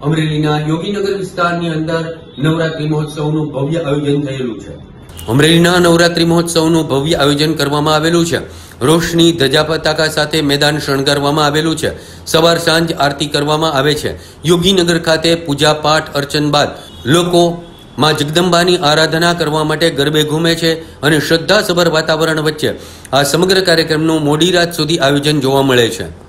અમરેલીના યોગીનગર વિસ્તારની અંદર નવરાત્રી મહોત્સવનું ભવ્ય આયોજન થયેલું છે। અમરેલીના નવરાત્રી મહોત્સવનું ભવ્ય આયોજન કરવામાં આવેલું છે। રોશની ધજા પતાકા સાથે મેદાન શણગારવામાં આવેલું છે। સવાર સાંજ આરતી કરવામાં આવે છે। યોગીનગર ખાતે પૂજા પાઠ અર્ચન બાદ લોકો માં જગદંબાની આરાધના કરવા માટે ગરબે ઘૂમે છે અને શ્રદ્ધાસભર વાતાવરણ વચ્ચે આ સમગ્ર કાર્યક્રમનું મોડી રાત સુધી આયોજન જોવા મળે છે।